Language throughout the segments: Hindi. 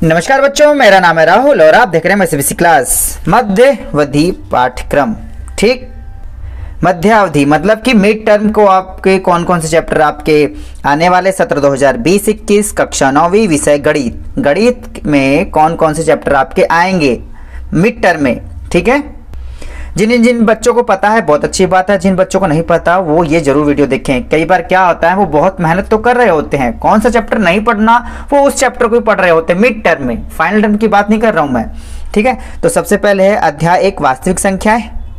नमस्कार बच्चों, मेरा नाम है राहुल और आप देख रहे हैं एसबीसी क्लास मध्यावधि पाठ्यक्रम। ठीक, मध्यावधि मतलब कि मिड टर्म को आपके कौन कौन से चैप्टर आपके आने वाले सत्र 2020-21 कक्षा 9वीं विषय गणित में कौन कौन से चैप्टर आपके आएंगे मिड टर्म में। ठीक है, जिन जिन बच्चों को पता है बहुत अच्छी बात है, जिन बच्चों को नहीं पता वो ये जरूर वीडियो देखें। कई बार क्या होता है, वो बहुत मेहनत तो कर रहे होते हैं, कौन सा चैप्टर नहीं पढ़ना वो उस चैप्टर को भी पढ़ रहे होते हैं मिड टर्म में, फाइनल टर्म की बात नहीं कर रहा हूं मैं। ठीक है, तो सबसे पहले है अध्याय 1 वास्तविक संख्याएं,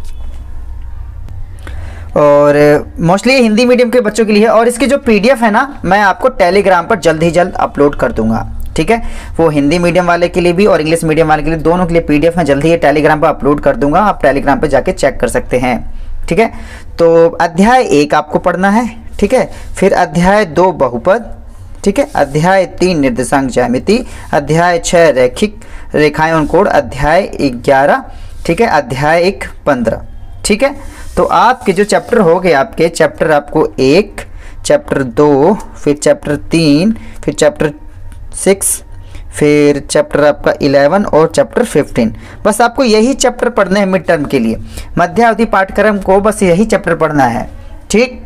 और मोस्टली हिंदी मीडियम के बच्चों के लिए है। और इसकी जो पीडीएफ है ना, मैं आपको टेलीग्राम पर जल्द ही जल्द अपलोड कर दूंगा। ठीक है, वो हिंदी मीडियम वाले के लिए भी और इंग्लिश मीडियम वाले के लिए, दोनों के लिए पीडीएफ मैं जल्द ही टेलीग्राम पर अपलोड कर दूंगा, आप टेलीग्राम पर जाके चेक कर सकते हैं। ठीक है, तो अध्याय 1 आपको पढ़ना है। ठीक है, फिर अध्याय 2 बहुपद, ठीक है, अध्याय 3 निर्देशांक ज्यामिति, अध्याय 6 रैखिक रेखाएं और कोण, अध्याय 11, ठीक है, अध्याय 1 15। ठीक है, तो आपके जो चैप्टर हो गए, आपके चैप्टर आपको 1, चैप्टर 2, फिर चैप्टर 3, फिर चैप्टर 6, फिर चैप्टर आपका 11 और चैप्टर 15। बस आपको यही चैप्टर पढ़ने हैं मिड टर्म के लिए। मध्यावधि पाठ्यक्रम को बस यही चैप्टर पढ़ना है। ठीक,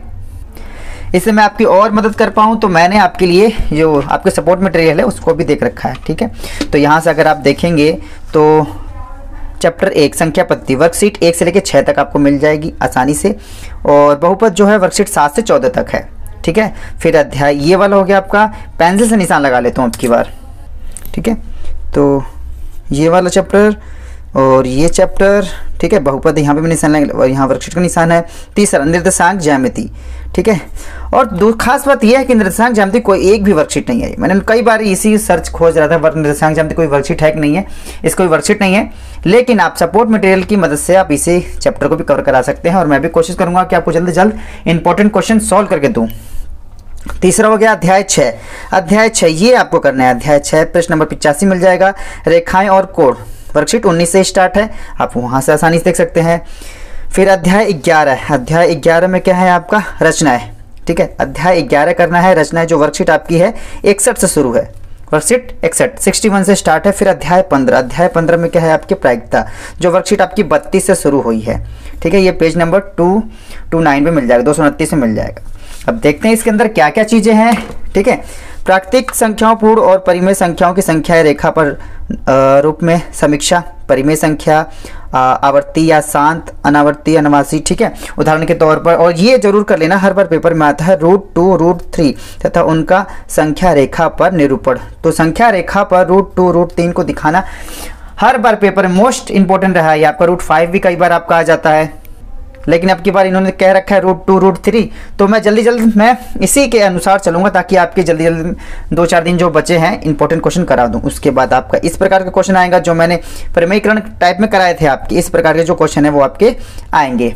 इससे मैं आपकी और मदद कर पाऊँ तो मैंने आपके लिए जो आपके सपोर्ट मटेरियल है उसको भी देख रखा है। ठीक है, तो यहाँ से अगर आप देखेंगे तो चैप्टर 1 संख्या पद्धति वर्कशीट 1 से लेकर 6 तक आपको मिल जाएगी आसानी से, और बहुपद जो है वर्कशीट 7 से 14 तक है। ठीक है, फिर अध्याय ये वाला हो गया आपका, पेंसिल से निशान लगा लेता हूँ अब की बार। ठीक है, तो ये वाला चैप्टर और ये चैप्टर, ठीक है, बहुपद यहाँ पे भी निशान लगा और यहाँ वर्कशीट का निशान है। तीसरा निर्देशांक ज्यामिति। ठीक है, और दो खास बात यह है कि निर्देशांक ज्यामिति कोई एक भी वर्कशीट नहीं है। मैंने कई बार इसी सर्च खोज रहा था, निर्देशांक ज्यामिति कोई वर्कशीट है कि नहीं है, इसको कोई वर्कशीट नहीं है, लेकिन आप सपोर्ट मटेरियल की मदद से आप इसे चैप्टर को भी कवर करा सकते हैं, और मैं भी कोशिश करूंगा कि आपको जल्द से जल्द इंपॉर्टेंट क्वेश्चन सॉल्व करके दूं। तीसरा हो गया अध्याय 6। अध्याय 6 ये आपको करना है। अध्याय 6 प्रश्न नंबर 85 मिल जाएगा, रेखाएं और कोण, वर्कशीट 19 से स्टार्ट है, आप वहां से आसानी से देख सकते हैं। फिर अध्याय 11 है। अध्याय 11 में क्या है आपका, रचनाएं। ठीक है, अध्याय 11 करना है रचनाएं, जो वर्कशीट आपकी है 61 से शुरू है, वर्कशीट 61 से स्टार्ट है। फिर अध्याय 15, अध्याय 15 में क्या है आपकी प्रायिकता, जो वर्कशीट आपकी 32 से शुरू हुई है। ठीक है, ये पेज नंबर 229 में मिल जाएगा, 229 में मिल जाएगा। अब देखते हैं इसके अंदर क्या क्या चीजें हैं। ठीक है, प्राकृतिक संख्याओं, पूर्ण और परिमेय संख्याओं की संख्या रेखा पर रूप में समीक्षा, परिमेय संख्या, आवर्ती या शांत, अनावर्ती, अनवासी। ठीक है, उदाहरण के तौर पर, और ये जरूर कर लेना, हर बार पेपर में आता है √2, √3 तथा उनका संख्या रेखा पर निरूपण। तो संख्या रेखा पर √2, √3 को दिखाना हर बार पेपर में मोस्ट इंपॉर्टेंट रहा है। आपका √5 भी कई बार आपका आ जाता है, लेकिन अब की बार इन्होंने कह रखा है √2, √3, तो मैं जल्दी मैं इसी के अनुसार चलूंगा, ताकि आपके जल्दी 2-4 दिन जो बचे हैं इंपॉर्टेंट क्वेश्चन करा दूं। उसके बाद आपका इस प्रकार का क्वेश्चन आएगा, जो मैंने परिमेयीकरण टाइप में कराए थे आपके, इस प्रकार के जो क्वेश्चन है वो आपके आएंगे।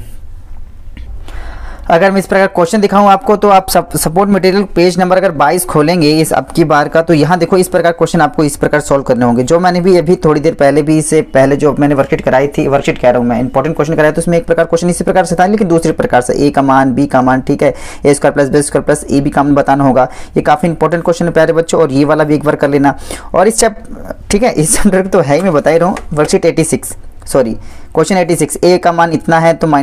अगर मैं इस प्रकार क्वेश्चन दिखाऊं आपको, तो आप सपोर्ट मटेरियल पेज नंबर अगर 22 खोलेंगे इस अब की बार का, तो यहाँ देखो इस प्रकार क्वेश्चन आपको इस प्रकार सॉल्व करने होंगे, जो मैंने भी अभी थोड़ी देर पहले भी, इससे पहले जो मैंने वर्कशीट कराई थी, वर्कशीट कह रहा हूँ मैं, इंपॉर्टेंट क्वेश्चन कराया, तो उसमें एक प्रकार क्वेश्चन इसी प्रकार से था, लेकिन दूसरे प्रकार से, ए का मान, बी का मान, ठीक है, a square plus b square plus a b का मान बताना होगा। ये काफी इंपॉर्टेंट क्वेश्चन है प्यारे बच्चों, और ये वाला भी एक बार कर लेना। और इस ठीक है, इस चैप्टर तो है ही, मैं बता ही रहा हूँ, वर्कशीट 86, सॉरी क्वेश्चन 86, ए का मान इतना है तो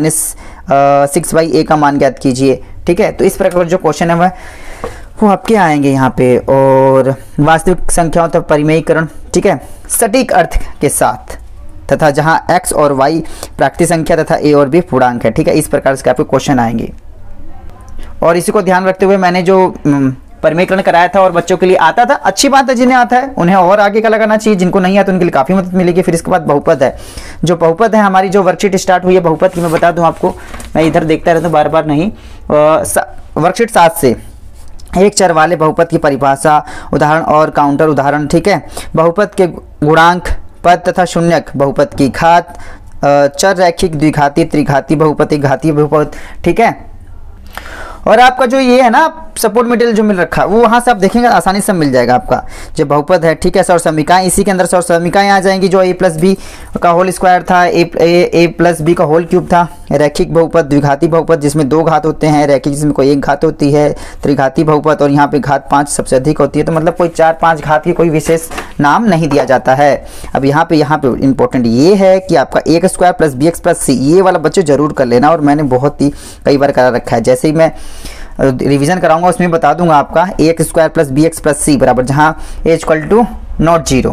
-6 ए का मान ज्ञात कीजिए। ठीक है, तो इस प्रकार जो क्वेश्चन है वो आपके आएंगे यहाँ पे। और वास्तविक संख्याओं तक परिमेयीकरण, ठीक है, सटीक अर्थ के साथ, तथा जहाँ x और y प्राकृतिक संख्या तथा a और b पूर्णांक है। ठीक है, इस प्रकार से आपके क्वेश्चन आएंगे, और इसी को ध्यान रखते हुए मैंने जो परिमेयीकरण कराया था और बच्चों के लिए आता था, अच्छी बात है, जिन्हें आता है उन्हें और आगे का लगाना चाहिए, जिनको नहीं आता उनके लिए काफ़ी मदद मिलेगी। फिर इसके बाद बहुपद है, जो बहुपद है हमारी जो वर्कशीट स्टार्ट हुई है बहुपद की, मैं बता दूं आपको, मैं इधर देखता रहता हूँ बार बार नहीं, वर्कशीट 7 से एक चर वाले बहुपद की परिभाषा, उदाहरण और काउंटर उदाहरण। ठीक है, बहुपद के गुणांक, पद तथा शून्यक, बहुपद की घात, चर रैखिक द्विघाती त्रिघाती बहुपद, एक घातीय बहुपद। ठीक है, और आपका जो ये है ना सपोर्ट मटेरियल जो मिल रखा है वो वहाँ से आप देखेंगे आसानी से मिल जाएगा आपका। जो बहुपद है, ठीक है, सौर समीकाएँ, इसी के अंदर सौर समीकाएँ आ जाएंगी। जो a प्लस बी का होल स्क्वायर था, ए प्लस बी का होल क्यूब था। रैखिक बहुपद, द्विघाती बहुपद जिसमें 2 घात होते हैं, रैखिक जिसमें कोई 1 घात होती है, त्रिघाती बहुपद और यहाँ पे घात 5 सबसे अधिक होती है। तो मतलब कोई 4-5 घात की कोई विशेष नाम नहीं दिया जाता है। अब यहाँ पे इंपॉर्टेंट ये है कि आपका a square plus b x plus c, ये वाला बच्चे जरूर कर लेना, और मैंने बहुत ही कई बार करा रखा है। जैसे ही मैं रिवीजन कराऊंगा उसमें बता दूंगा आपका a square plus b x plus c बराबर, जहाँ ए इक्वल टू नॉट 0।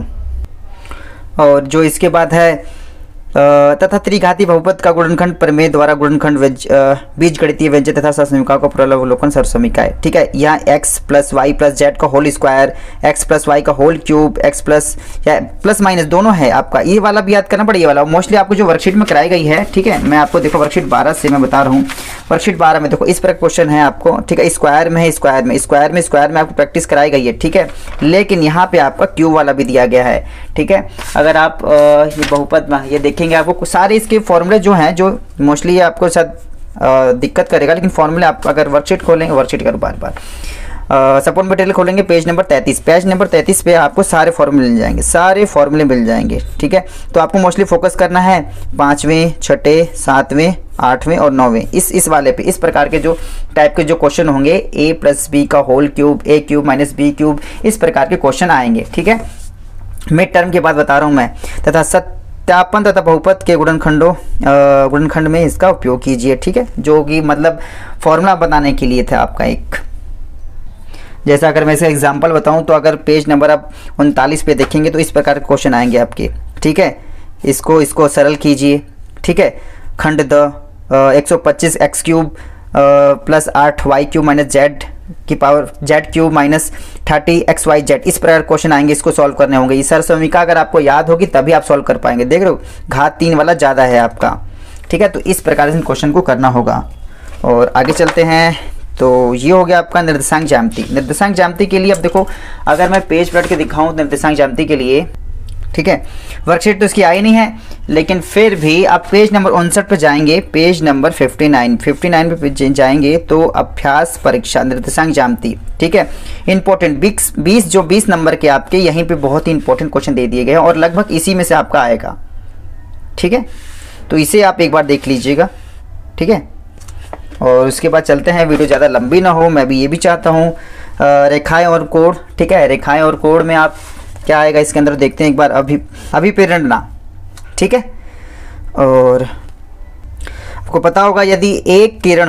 और जो इसके बाद है तथा त्रिघाती बहुपद का गुणनखंड प्रमेय द्वारा गुणनखंड बीजगणितीय व्यंजक तथा समीकरणों का पुनरावलोकन सर्वसमीकाएं, ठीक है। यहाँ x plus y plus z का whole square, x plus y का होल क्यूब, x प्लस या प्लस माइनस दोनों है आपका। ये वाला भी याद करना पड़ेगा, ये वाला मोस्टली आपको जो वर्कशीट में कराई गई है, ठीक है। मैं आपको देखो वर्कशीट 12 से मैं बता रहा हूँ। वर्कशीट 12 में देखो इस पर क्वेश्चन है आपको, ठीक है। स्क्वायर में है, स्क्वायर में आपको प्रैक्टिस कराई गई है, ठीक है। लेकिन यहाँ पे आपका क्यूब वाला भी दिया गया है, ठीक है। अगर आप ये बहुपद में ये देखेंगे आपको सारे इसके फॉर्मूले जो हैं, जो मोस्टली आपको शायद दिक्कत करेगा, लेकिन फॉर्मूले आप अगर वर्कशीट खोलेंगे, वर्कशीट करो बार सपोर्ट मटेरियल खोलेंगे पेज नंबर 33 पे आपको सारे फॉर्मूले मिल जाएंगे, सारे फॉर्मूले मिल जाएंगे, ठीक है। तो आपको मोस्टली फोकस करना है 5वें, 6ठे, 7वें, 8वें और 9वें इस वाले पे। इस प्रकार के जो टाइप के जो क्वेश्चन होंगे, a प्लस बी का whole cube, a cube minus b cube, इस प्रकार के क्वेश्चन आएंगे, ठीक है। मिड टर्म के बाद बता रहा हूँ मैं। तथा सत्यापन तथा बहुपद के गुणनखंड में इसका उपयोग कीजिए, ठीक है। जो कि मतलब फॉर्मूला बताने के लिए था आपका एक। जैसा अगर मैं इसका एग्जांपल बताऊं तो अगर पेज नंबर आप 39 पे देखेंगे तो इस प्रकार के क्वेश्चन आएंगे आपके, ठीक है। इसको सरल कीजिए, ठीक है। खंड द 125 x cube plus 8 y cube minus z की power z cube minus 30 x y z, इस प्रकार क्वेश्चन आएंगे। इसको सॉल्व करने होंगे। ये सरसमीका अगर आपको याद होगी तभी आप सॉल्व कर पाएंगे। देख रहे हो घात 3 वाला ज़्यादा है आपका, ठीक है। तो इस प्रकार से क्वेश्चन को करना होगा। और आगे चलते हैं। तो ये हो गया आपका निर्देशांक ज्यामिति। निर्देशांक ज्यामिति के लिए अब देखो, अगर मैं पेज पलट के दिखाऊं निर्देशांक ज्यामिति के लिए, ठीक है। वर्कशीट तो इसकी आई नहीं है, लेकिन फिर भी आप पेज नंबर 59 पे जाएंगे, पेज नंबर 59 पे जाएंगे तो अभ्यास परीक्षा निर्देशांक ज्यामिति, ठीक है। इंपॉर्टेंट 20 नंबर के आपके यहीं पे बहुत ही इंपॉर्टेंट क्वेश्चन दे दिए गए हैं और लगभग इसी में से आपका आएगा, ठीक है। तो इसे आप एक बार देख लीजिएगा, ठीक है। और उसके बाद चलते हैं, वीडियो ज़्यादा लंबी ना हो, मैं भी ये भी चाहता हूँ। रेखाएं और कोण, ठीक है। रेखाएं और कोण में आप क्या आएगा इसके अंदर देखते हैं एक बार। अभिप्रेरणा, ठीक है। और आपको पता होगा यदि एक किरण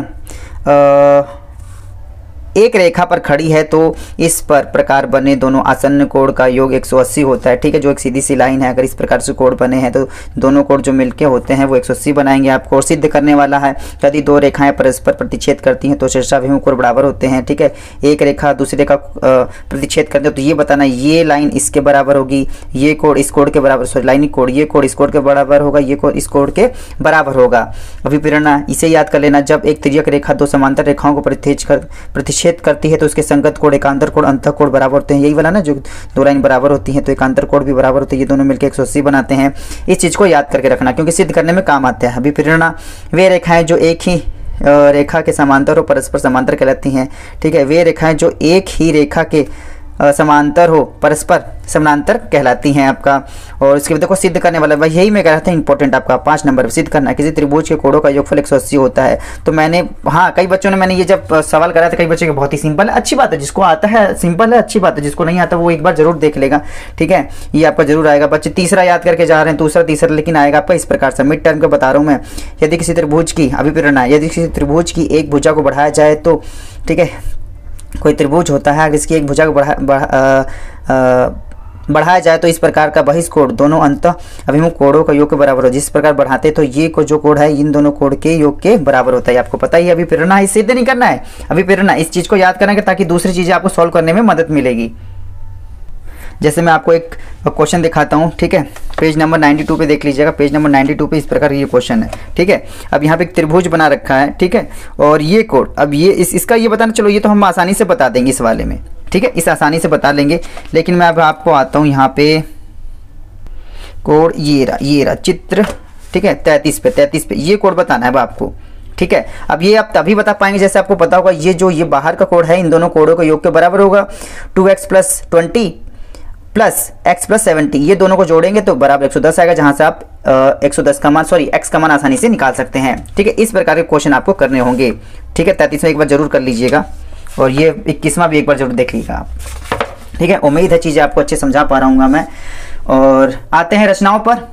एक रेखा पर खड़ी है तो इस पर प्रकार बने दोनों आसन्न कोण का योग 180 होता है, ठीक है। जो एक सीधी सी लाइन है, अगर इस प्रकार से कोण बने हैं तो दोनों कोण जो मिलके होते हैं वो 180 बनाएंगे आपको। और सिद्ध करने वाला है यदि 2 रेखाएं परस्पर प्रतिच्छेद करती हैं तो शीर्षाभिमुख कोण बराबर होते हैं, ठीक है। एक रेखा दूसरी रेखा प्रतिच्छेद करते हैं तो ये बताना ये लाइन इसके बराबर होगी, ये कोण इस कोण के बराबर, लाइन कोण ये कोण इस कोण के बराबर होगा, ये कोण इस कोण के बराबर होगा। अभिप्रेरणा इसे याद कर लेना, जब एक तिर्यक रेखा 2 समांतर रेखाओं को प्रतिच्छेद करती है तो उसके संगत कोण एकांतर कोण अंतः कोण बराबर होते हैं। यही वाला ना, जो 2 लाइन बराबर होती हैं तो एकांतर कोण भी बराबर होते हैं, ये दोनों मिलकर 180 बनाते हैं। इस चीज को याद करके रखना क्योंकि सिद्ध करने में काम आते हैं। अभिप्रेरणा वे रेखाएं जो एक ही रेखा के समांतर और परस्पर समांतर कहलाती हैं, ठीक है। वे रेखाएं जो एक ही रेखा के समांतर हो परस्पर समानांतर कहलाती हैं आपका। और इसके बाद देखो सिद्ध करने वाला, भाई यही मैं कह रहा था इंपॉर्टेंट आपका 5 नंबर सिद्ध करना, किसी त्रिभुज के कोणों का योगफल 180 होता है। तो मैंने कई बच्चों ने मैंने ये जब सवाल करा था, कई बच्चों के बहुत ही सिंपल है, अच्छी बात है। जिसको आता है सिंपल है, अच्छी बात है। जिसको नहीं आता वो एक बार जरूर देख लेगा, ठीक है। ये आपका जरूर आएगा। बच्चे तीसरा याद करके जा रहे हैं, दूसरा तीसरा, लेकिन आएगा आपका इस प्रकार से। मिड टर्म का बता रहा हूँ मैं। यदि किसी त्रिभुज की अभिप्रेरणा, यदि किसी त्रिभुज की एक भुजा को बढ़ाया जाए तो, ठीक है, कोई त्रिभुज होता है, अगर इसकी एक भुजा को बढ़ाया जाए तो इस प्रकार का बहिष्कोण दोनों अंतः अभिमुख कोणों का योग के बराबर हो। जिस प्रकार बढ़ाते तो ये को जो कोण है इन दोनों कोण के योग के बराबर होता है। आपको पता ही है अभिप्रेरणा, इसे सिद्ध नहीं करना है। अभिप्रेरणा इस चीज को याद करना है ताकि दूसरी चीजें आपको सॉल्व करने में मदद मिलेगी। जैसे मैं आपको एक क्वेश्चन दिखाता हूँ, ठीक है। पेज नंबर 92 पे देख लीजिएगा। पेज नंबर 92 पे इस प्रकार ये क्वेश्चन है, ठीक है। अब यहाँ पे एक त्रिभुज बना रखा है, ठीक है। और ये कोण, अब ये इसका ये बताना, चलो ये तो हम आसानी से बता देंगे इस वाले में, ठीक है। इस आसानी से बता लेंगे, लेकिन मैं अब आपको आता हूँ यहाँ पे कोण ये रहा चित्र, ठीक है। 33 पे ये कोण बताना है अब आपको, ठीक है। अब ये आप तभी बता पाएंगे जैसे आपको पता होगा ये बाहर का कोड है इन दोनों कोडों का योग के बराबर होगा 2x + 20 प्लस x + 70, ये दोनों को जोड़ेंगे तो बराबर 110 आएगा, जहां से आप 110 का मान x का मान आसानी से निकाल सकते हैं। ठीक है, इस प्रकार के क्वेश्चन आपको करने होंगे। ठीक है, 33वां एक बार जरूर कर लीजिएगा और ये 21वां भी एक बार जरूर देख लीजिएगा आप। ठीक है, उम्मीद है चीज़ें आपको अच्छे समझा पा रहा हूँ मैं। और आते हैं रचनाओं पर।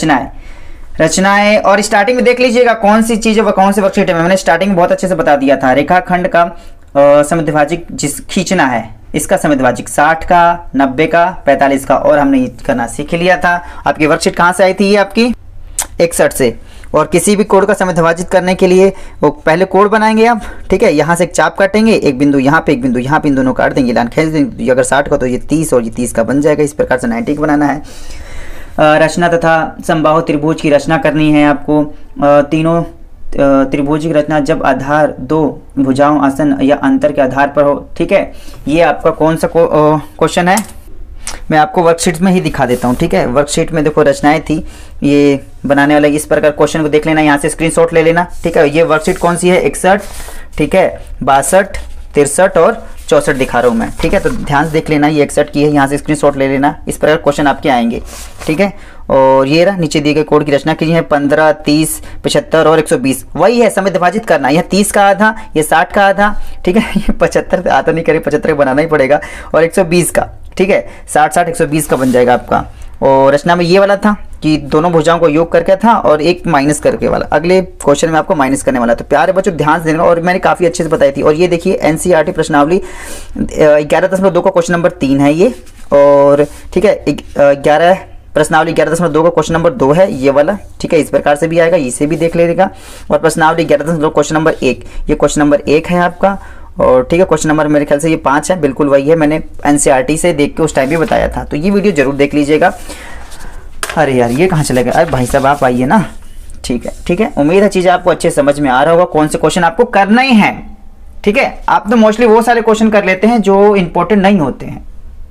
रचनाएं और स्टार्टिंग में देख लीजिएगा कौन सी चीज़ें व कौन से वर्कशीट है। मैंने स्टार्टिंग में बहुत अच्छे से बता दिया था। रेखाखंड का समिद्विभाजक जिस खींचना है, इसका समिद्विभाजक 60 का, 90 का, 45 का, और हमने ये करना सीख लिया था। आपकी वर्कशीट कहाँ से आई थी? ये आपकी 61 से। और किसी भी कोड का समिद्विभाजित करने के लिए वो पहले कोड बनाएंगे आप। ठीक है, यहाँ से एक चाप काटेंगे, एक बिंदु यहाँ पे, एक बिंदु यहाँ पे, इन दोनों काट देंगे, लाइन खींच देंगे। अगर 60 का तो ये 30 और ये 30 का बन जाएगा। इस प्रकार से 90 का बनाना है। रचना तथा समबाहु त्रिभुज की रचना करनी है आपको। तीनों त्रिभुज की रचना जब आधार दो भुजाओं, आसन या अंतर के आधार पर हो। ठीक है, ये आपका कौन सा क्वेश्चन है, मैं आपको वर्कशीट में ही दिखा देता हूँ। ठीक है, वर्कशीट में देखो रचनाएं थी, ये बनाने वाला इस प्रकार क्वेश्चन को देख लेना, यहाँ से स्क्रीनशॉट ले लेना। ठीक है, ये वर्कशीट कौन सी है? 61, ठीक है, 62, 63 और 64 दिखा रहा हूँ मैं। ठीक है, तो ध्यान से देख लेना, ये 61 की है, यहाँ से स्क्रीनशॉट ले लेना। इस प्रकार क्वेश्चन आपके आएंगे। ठीक है, और ये रहा नीचे दिए गए कोड की रचना कीजिए। 15, 30, 75 और 120 वही है, समिद्विभाजित करना। यह 30 का आधा, ये 60 का आधा। ठीक है, ये 75 आधा नहीं करे, 75 बनाना ही पड़ेगा, और 120 का। ठीक है, 60, 120 का बन जाएगा आपका। और रचना में ये वाला था कि दोनों भुजाओं को योग करके था और एक माइनस करके वाला। अगले क्वेश्चन में आपको माइनस करने वाला। तो प्यारे बच्चों ध्यान से देना, और मैंने काफ़ी अच्छे से बताई थी। और ये देखिए एनसीईआरटी प्रश्नावली 11.2 का क्वेश्चन नंबर 3 है ये। और ठीक है, 11 प्रश्नावली 11.2 का क्वेश्चन नंबर 2 है ये वाला। ठीक है, इस प्रकार से भी आएगा, इसे भी देख लेगा। और प्रश्नावली 11.2 क्वेश्चन नंबर 1, ये क्वेश्चन नंबर 1 है आपका। और ठीक है, क्वेश्चन नंबर मेरे ख्याल से ये 5 है, बिल्कुल वही है, मैंने एनसीईआरटी से देख के उस टाइम भी बताया था। तो ये वीडियो जरूर देख लीजिएगा। अरे यार ये कहाँ चले गए? अरे भाई साहब आप आइए ना। ठीक है, उम्मीद है चीज़ें आपको अच्छे समझ में आ रहा होगा, कौन से क्वेश्चन आपको करना ही है। ठीक है, आप तो मोस्टली वो सारे क्वेश्चन कर लेते हैं जो इंपॉर्टेंट नहीं होते हैं।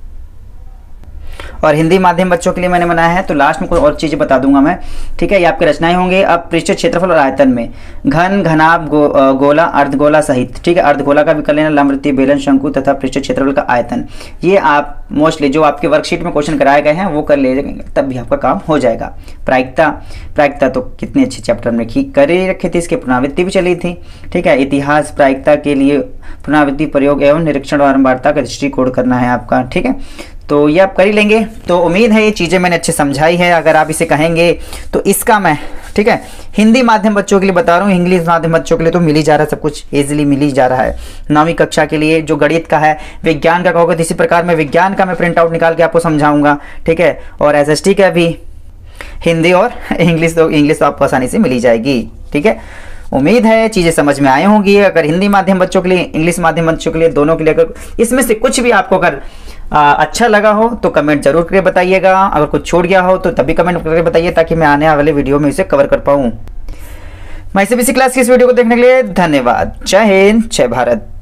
और हिंदी माध्यम बच्चों के लिए मैंने बनाया है, तो लास्ट में कोई और चीज़ें बता दूंगा मैं। ठीक है, ये आपके रचनाएं होंगे। अब पृष्ठीय क्षेत्रफल और आयतन में घन, घनाभ, गोला, अर्धगोला सहित। ठीक है, अर्धगोला का भी कर लेना, लंबवृत्तीय, बेलन, शंकु तथा पृष्ठीय क्षेत्रफल का आयतन। ये आप मोस्टली जो आपके वर्कशीट में क्वेश्चन कराए गए हैं वो कर ले, तब भी आपका काम हो जाएगा। प्रायिकता तो कितने अच्छे चैप्टर में कर ही रखे थे, इसकी पुनरावृत्ति भी चली थी। ठीक है, इतिहास प्रायिकता के लिए पुनरावृत्ति, प्रयोग एवं निरीक्षण और बारंबारता का दृष्टिकोण करना है आपका। ठीक है, तो ये आप कर ही लेंगे। तो उम्मीद है ये चीज़ें मैंने अच्छे समझाई है। अगर आप इसे कहेंगे तो इसका मैं, ठीक है, हिंदी माध्यम बच्चों के लिए बता रहा हूँ, इंग्लिश माध्यम बच्चों के लिए तो मिल ही जा रहा है, सब कुछ इजीली मिल ही जा रहा है। 9वीं कक्षा के लिए जो गणित का है, विज्ञान का कहोगे तो इसी प्रकार मैं विज्ञान का मैं प्रिंट आउट निकाल के आपको समझाऊंगा। ठीक है, और एसएसटी का भी हिंदी और इंग्लिश तो आपको आसानी से मिल ही जाएगी। ठीक है, उम्मीद है चीज़ें समझ में आई होंगी। अगर हिंदी माध्यम बच्चों के लिए, इंग्लिश माध्यम बच्चों के लिए, दोनों के लिए अगर इसमें से कुछ भी आपको अगर अच्छा लगा हो तो कमेंट जरूर करके बताइएगा। अगर कुछ छूट गया हो तो तभी कमेंट करके बताइए, ताकि मैं आने वाले वीडियो में इसे कवर कर पाऊँ। मैं ICPC क्लास की इस वीडियो को देखने के लिए धन्यवाद। जय हिंद, जय भारत।